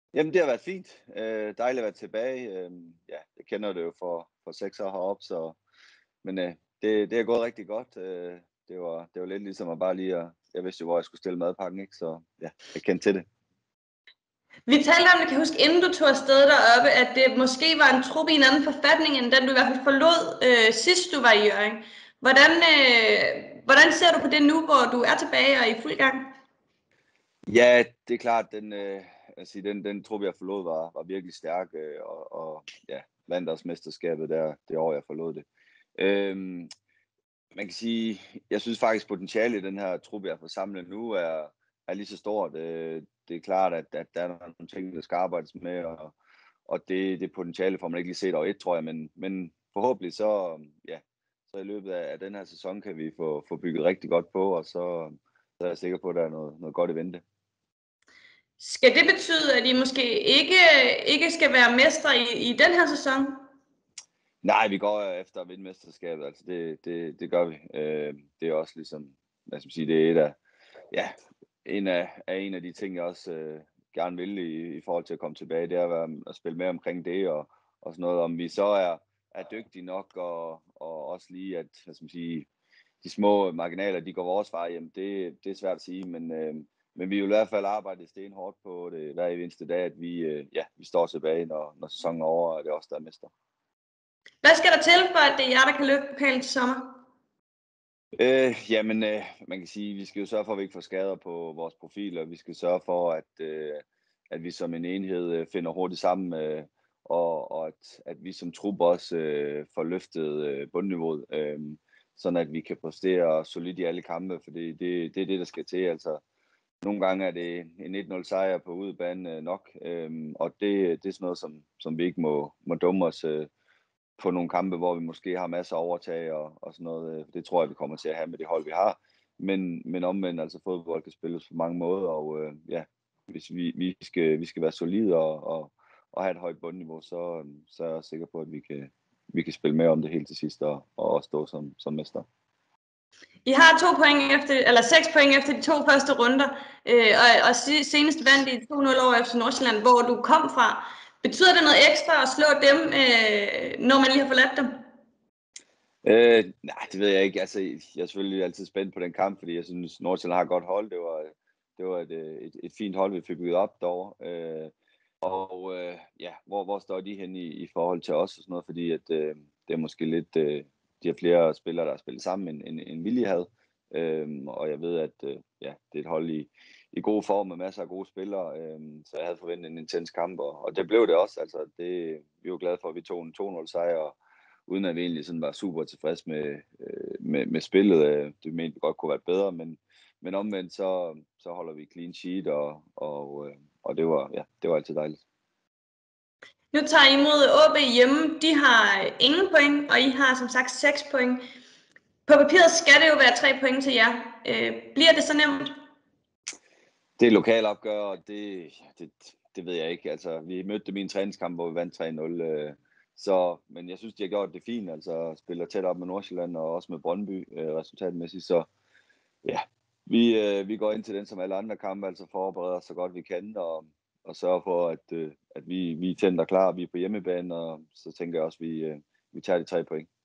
Jamen, det har været fint. Dejligt at være tilbage. Ja, jeg kender det jo for 6 år heroppe, så men, det er gået rigtig godt. Det var lidt ligesom at bare lige at jeg vidste jo, hvor jeg skulle stille madpakken, ikke? Så ja, jeg kendte til det. Vi talte om det, kan jeg huske, inden du tog afsted deroppe, at det måske var en trup i en anden forfatning, end den du i hvert fald forlod sidst du var i Hjørring. Hvordan ser du på det nu, hvor du er tilbage og i fuld gang? Ja, det er klart, altså den trup, jeg forlod, var virkelig stærk, og ja, vandt også mesterskabet der det år, jeg forlod det. Øhm, Man kan sige, jeg synes faktisk potentialet i den her trup, jeg har fået samlet nu, er lige så stort. Det er klart, at der er nogle ting, der skal arbejdes med, og det potentiale får man ikke lige set over et, tror jeg, men forhåbentlig ja, så i løbet af den her sæson kan vi få bygget rigtig godt på, og så er jeg sikker på, at der er noget godt i vente. Skal det betyde, at I måske ikke skal være mestre i den her sæson? Nej, vi går efter at vinde mesterskabet, altså det gør vi. Det er også ligesom, hvad skal man sige, det er ja, en af de ting, jeg også gerne vil i forhold til at komme tilbage, det er at spille med omkring det og sådan noget. Om vi så er dygtige nok og også lige, at hvad skal man sige, de små marginaler, de går vores vej, jamen det er svært at sige, men vi vil i hvert fald arbejde stenhårdt på det hver eneste dag, at vi står tilbage, når sæsonen er over, og det er også der er mester. Hvad skal der til for, at det er jer, der kan løfte pokalen til sommer? Jamen, man kan sige, vi skal jo sørge for, at vi ikke får skader på vores profiler. Vi skal sørge for, at vi som en enhed finder hurtigt sammen, og at vi som trup også får løftet bundniveauet, sådan at vi kan præstere solidt i alle kampe, for det er det, der skal til. Altså, nogle gange er det en 1-0 sejr på udebane nok, og det er sådan noget, som vi ikke må dumme os på nogle kampe, hvor vi måske har masser af overtag og sådan noget. Det tror jeg, vi kommer til at have med det hold, vi har. Men omvendt, altså fodbold kan spilles på mange måder, og ja, hvis vi skal være solide og have et højt bundniveau, så er jeg sikker på, at vi kan spille med om det helt til sidst og også stå som mester. I har 6 point efter de 2 første runder, og senest vandt I 2-0 over FC Nordsjælland, hvor du kom fra. Betyder det noget ekstra at slå dem, når man lige har forladt dem? Nej, det ved jeg ikke. Altså, jeg er selvfølgelig altid spændt på den kamp, fordi jeg synes, Nordsjælland har et godt hold. Det var et fint hold, vi fik bygget op derovre. Ja, hvor står de hen i forhold til os og sådan noget, fordi at det er måske lidt, de har flere spillere, der har spillet sammen, end Willi havde. Og jeg ved, at ja, det er et hold i god form med masser af gode spillere, så jeg havde forventet en intens kamp, og det blev det også. Altså, vi var glade for, at vi tog en 2-0 sejr, uden at vi egentlig sådan var super tilfreds med spillet. Det mente vi godt kunne være bedre, men omvendt så holder vi clean sheet, og det var altid dejligt. Nu tager I mod AB hjemme. De har ingen point, og I har som sagt 6 point. På papiret skal det jo være 3 point til jer. Bliver det så nemt? Det er lokalopgør, og det ved jeg ikke. Altså, vi mødte dem i en træningskamp, hvor vi vandt 3-0. Men jeg synes, de har gjort det fint. Altså, spiller tæt op med Nordsjælland og også med Brøndby resultatmæssigt. Så ja, vi går ind til den som alle andre kampe, altså forbereder så godt vi kan, og sørger for, at vi er tændt og klar, vi er på hjemmebane, og så tænker jeg også, at vi tager de 3 point.